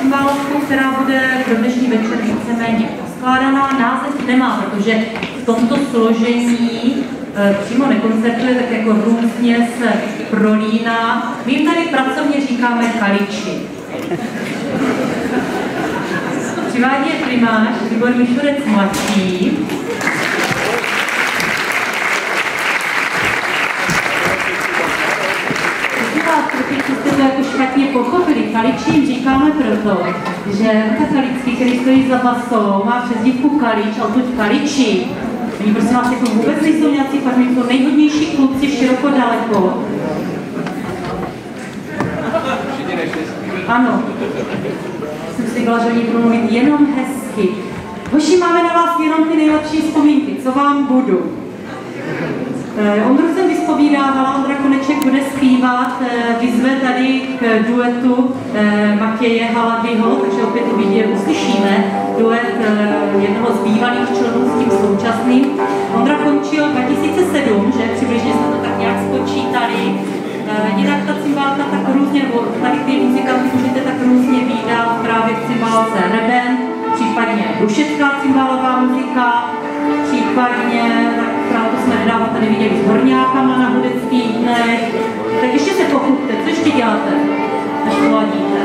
cymbálovkou, která bude pro dnešní večer víceméně poskládaná. Název nemá, protože v tomto složení přímo nekoncertuje, tak jako různě se prolíná. My jim tady pracovně říkáme kaliči. Přivádí je primář Libor Mišurec mladší. Protože jste to jako špatně pochopili, kaliči jim říkáme proto, že Luka Kalický, který stojí za basou, má přezdívku Kalič, a tuď Kaliči. Oni prosím vás jako vůbec nejsou nějací farmy, jsou nejhodnější kluci široko daleko. Ano. Jsem si říkala, že oni budou mluvit jenom hezky. Hoši, máme na vás jenom ty nejlepší vzpomínky, co vám budu. Ondru jsem vyspovídávala, Ondra Koneček bude zpívat, vyzve tady k duetu Matěje Haladyho, takže opět uslyšíme duet jednoho z bývalých členů s tím současným. Ondra končil 2007, že přibližně jsme to tak nějak spočítali. Jinak ta cymbálka tak různě, nebo tady ty muzikanty můžete tak různě vídat právě v cymbálce Reben, případně dušecká cymbálová muzika, případně, tak to jsme nedávno tady viděli s horňákama na Hudeckých dnech. Tak ještě se pochopte, co ještě děláte, než poladíte?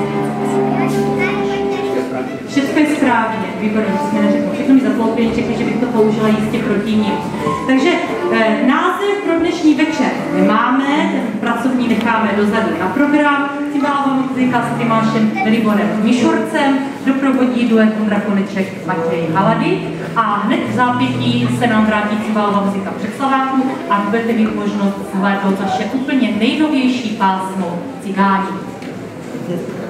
Všechno je správně, výborně, to jsme neřekli. Všechno mi zatloupili, řekli, že bych to použila jistě proti ním. Takže název pro dnešní večer nemáme, ten pracovní necháme dozadu na program. Cymbálová muzika s Primášem Liborem Mišurcem, doprovodí duet Ondra Koneček Matěj Halady a hned v zápětí se nám vrátí cymbálová muzika Břeclaváku a budete mít možnost zhlédnout vaše úplně nejnovější pásmo Cigáni.